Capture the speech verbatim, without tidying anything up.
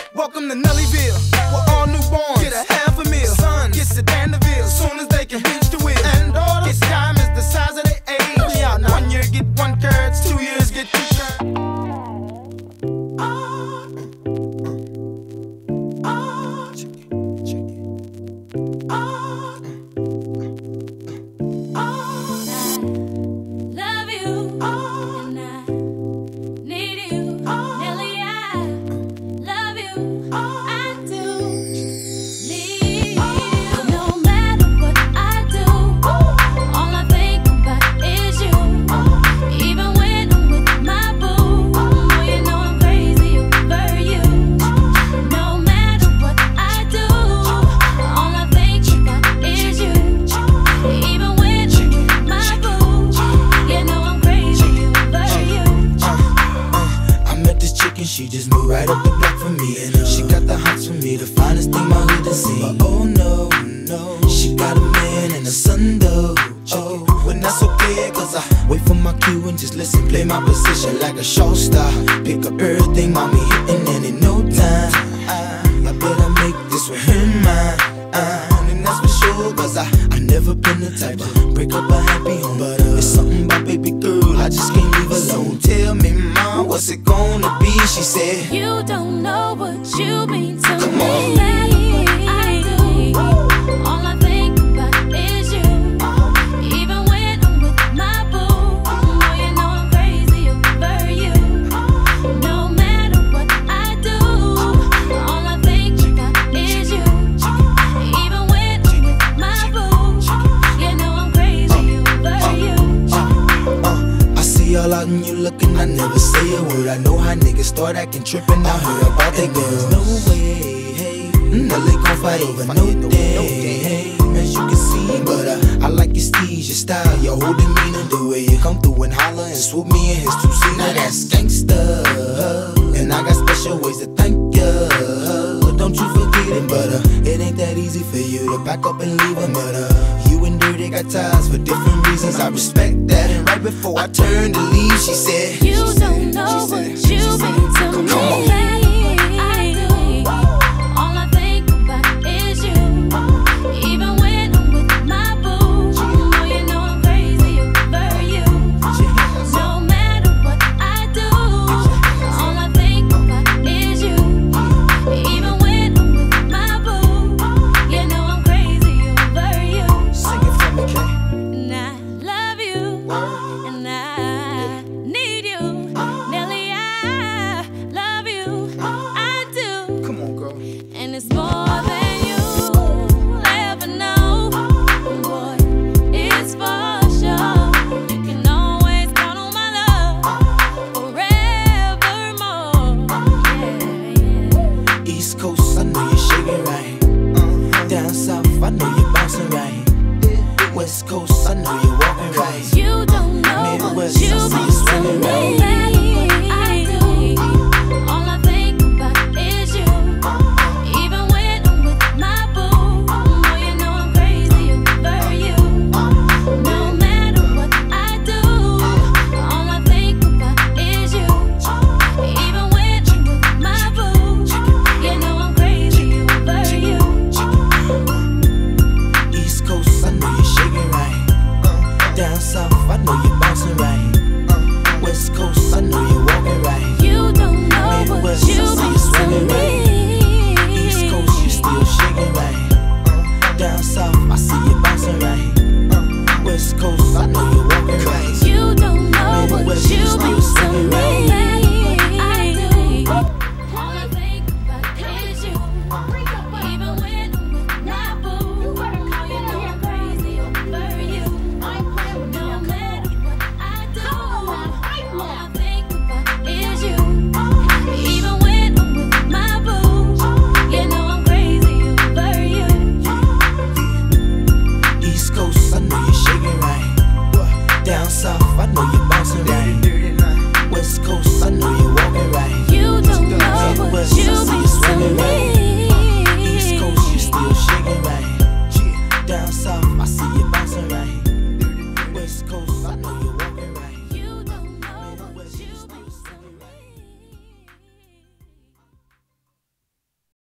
Welcome to Nellyville, we're all newborns. Get a half a meal, son gets a Danderville. Soon as they can reach the wheel, and daughters get diamonds the size of their age. Yeah, one year get one carats, two years get two carats. She just moved right up the block for me, and uh, she got the hots for me, the finest thing my hood has seen. But oh no, no, she got a man and a son though. Oh, when that's okay, cause I wait for my cue and just listen, play my position like a show star. Pick up everything, mommy hitting, and in no time I, I better make this with him mine. Uh, and that's for sure, cause I, I never been the type to break up a happy home. But uh, it's something about baby girl, I just can't leave alone. Tell me, mom, what's it gonna be? She said, you don't know what you mean to Come me. on. I do. All I think about is you. Even when I'm with my boo, oh, you know I'm crazy over you. No matter what I do, all I think about is you. Even when I'm with my boo, you know I'm crazy over you. Uh, uh, I see all out and you looking, I never say a word. I know how niggas start acting trippin', I heard about they girls. No way, hey, Nelly gon' fight over no day, hey, as you can see. But uh, I like your steez, your style, your whole demeanor, the way you come through and holler and swoop me in his two-seater. Now that's gangsta, and I got special ways to thank ya. Don't you forget it, but uh, it ain't that easy for you to back up and leave him. But uh, you and Dirty got ties for different reasons, I respect that. And right before I turned to leave, she said, you don't know what you mean to me.